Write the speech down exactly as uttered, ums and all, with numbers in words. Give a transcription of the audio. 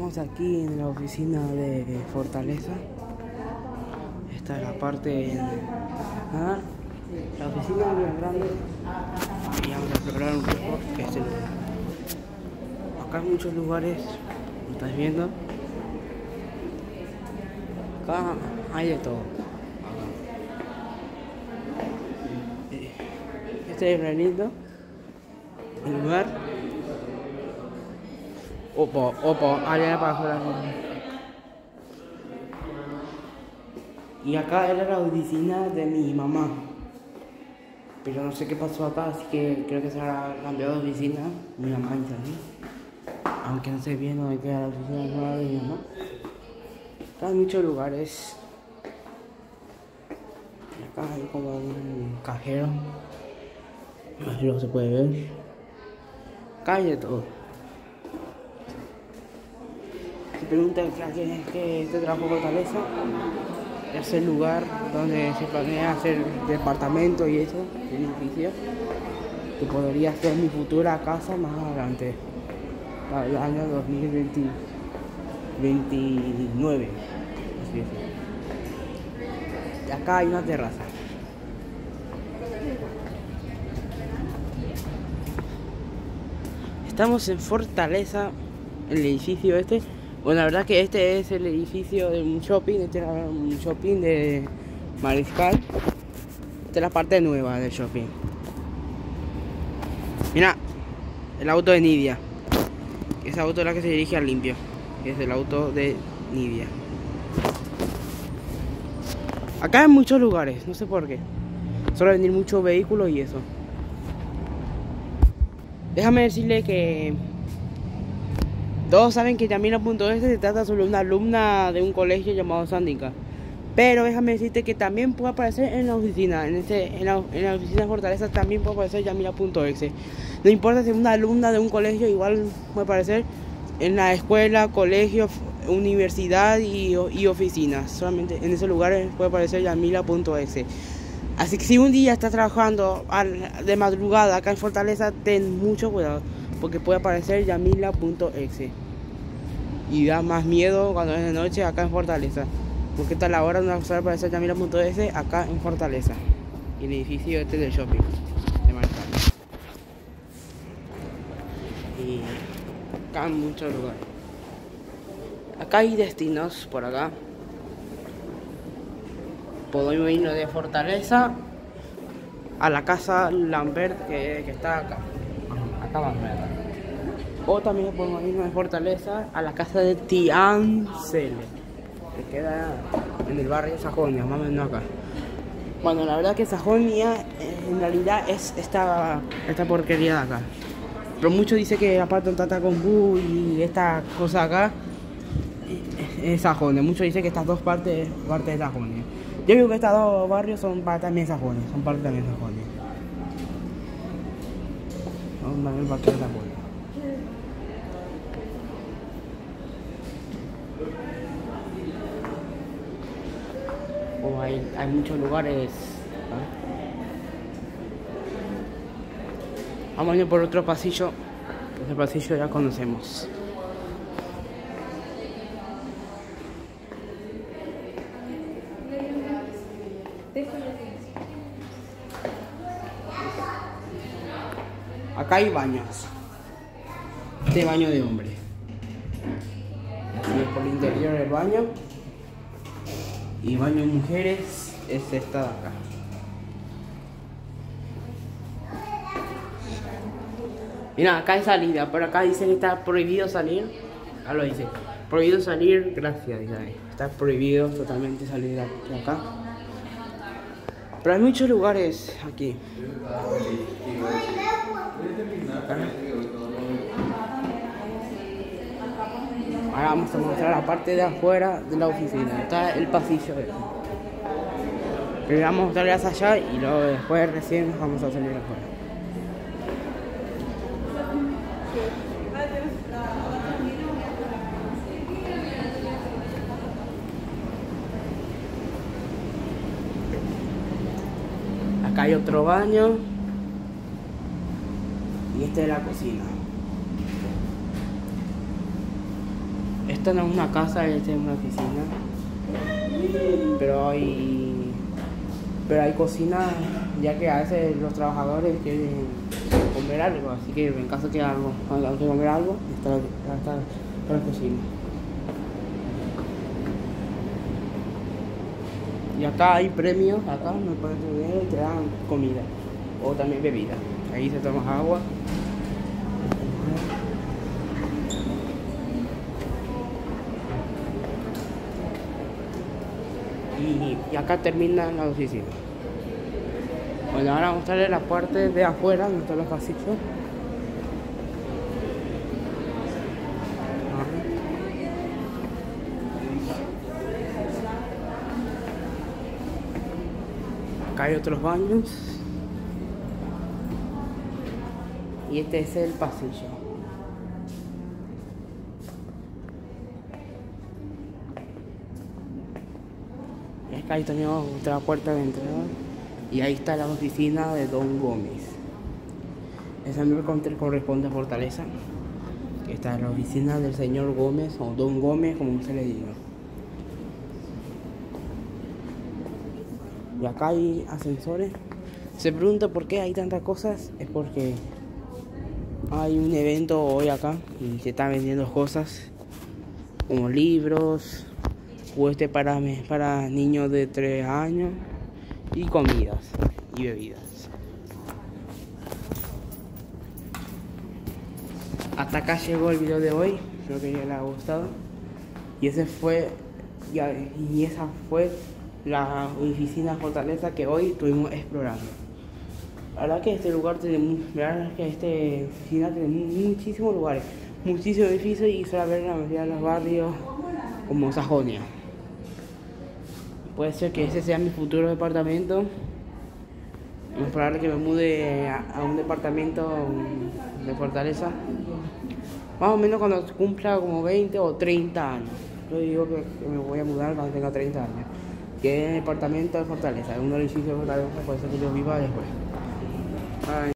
Estamos aquí en la oficina de Fortaleza. Esta es la parte... ¿Ah? La oficina es bien grande. Y vamos a explorar un poco este lugar. Acá hay muchos lugares, ¿lo estás viendo? Acá hay de todo. Este es lindo el lugar. Opo, opo, área para jugar. Y acá era la oficina de mi mamá. Pero no sé qué pasó acá, así que creo que se habrá cambiado de oficina. Mi mamá dice así. Aunque no sé bien dónde queda la oficina nueva de mi mamá. Acá hay muchos lugares. Y acá hay como un cajero. No sé si se puede ver. Acá hay de todo. Se pregunta qué, qué este trabajo Fortaleza. Es el lugar donde se planea hacer departamento y eso, el edificio, que podría ser mi futura casa más adelante, para el año dos mil veintinueve. Así es. Y acá hay una terraza. Estamos en Fortaleza, el edificio este. Bueno, la verdad que este es el edificio de un shopping, este era un shopping de Mariscal. Esta es la parte nueva del shopping. Mira, el auto de Nidia. Ese auto es la que se dirige al limpio. Es el auto de Nidia. Acá hay muchos lugares, no sé por qué. Suele venir muchos vehículos y eso. Déjame decirle que todos saben que Yamila punto es se trata sobre una alumna de un colegio llamado Sandika. Pero déjame decirte que también puede aparecer en la oficina. En, este, en, la, en la oficina de Fortaleza también puede aparecer Yamila punto exe. No importa si es una alumna de un colegio, igual puede aparecer en la escuela, colegio, universidad y, y oficinas. Solamente en esos lugares puede aparecer Yamila punto exe. Así que si un día estás trabajando de madrugada acá en Fortaleza, ten mucho cuidado, porque puede aparecer Yamila punto exe. Y da más miedo cuando es de noche acá en Fortaleza, porque está la hora donde va a aparecer Yamila punto exe acá en Fortaleza. Y el edificio este del shopping de Mariscal. Y acá en muchos lugares. Acá hay destinos por acá. Podemos irnos de Fortaleza a la casa Lambert que, que está acá. Acá más o menos. O también podemos irnos de Fortaleza a la casa de Tiancele, que queda en el barrio Sajonia, más o menos acá. Bueno, la verdad que Sajonia en realidad es esta, esta porquería de acá. Pero muchos dicen que aparte de Tata con Bu y esta cosa acá es Sajonia. Muchos dicen que estas dos partes parte de Sajonia. Yo digo que estos dos barrios son parte también de Sajonia, son parte también de Sajonia. Son también parte de Sajonia. Oh, hay, hay muchos lugares. ¿Ah? Vamos a ir por otro pasillo. Ese pasillo ya conocemos. Acá hay baños. Este baño de hombre. Y por el interior del baño. Y baño de mujeres es esta de acá. Mira, acá hay salida. Por acá dice que está prohibido salir. Acá lo dice. Prohibido salir, gracias. Dice ahí. Está prohibido totalmente salir de acá. Pero hay muchos lugares aquí. Ahora vamos a mostrar la parte de afuera de la oficina. Está el pasillo. Primero vamos a mostrarle hacia allá y luego después recién vamos a salir afuera. Acá hay otro baño. Y esta es la cocina. esta no es una casa, esta es una oficina. Pero hay, pero hay cocina, ya que a veces los trabajadores quieren comer algo, así que en caso que algo, hay que comer algo, está la, está, está la cocina. Y acá hay premios, acá me ponen tu dinero y te dan comida o también bebida. Ahí se toma agua. Y, y acá termina la oficina. Bueno, ahora vamos a mostrarles la parte de afuera, donde están los pasillos. Acá hay otros baños. Y este es el pasillo. Y acá ahí tenemos otra puerta de entrada. Y ahí está la oficina de Don Gómez. Esa me corresponde a Fortaleza. Que está en la oficina del señor Gómez, o Don Gómez, como se le diga. Y acá hay ascensores. Se pregunta por qué hay tantas cosas. Es porque hay un evento hoy acá y se están vendiendo cosas como libros, juguetes para, para niños de tres años y comidas y bebidas. Hasta acá llegó el video de hoy, espero que les haya gustado. Y ese fue y esa fue la oficina Fortaleza que hoy estuvimos explorando. La verdad que este lugar tiene, la verdad que este oficina tiene muchísimos lugares, muchísimos edificios y suele haber la mayoría de los barrios como Sajonia. Puede ser que ese sea mi futuro departamento. Es probable que me mude a, a un departamento de Fortaleza. Más o menos cuando cumpla como veinte o treinta años. Yo digo que, que me voy a mudar cuando tenga treinta años. Que es el departamento de Fortaleza, es uno de los edificios de Fortaleza, puede ser que yo viva después. Ay.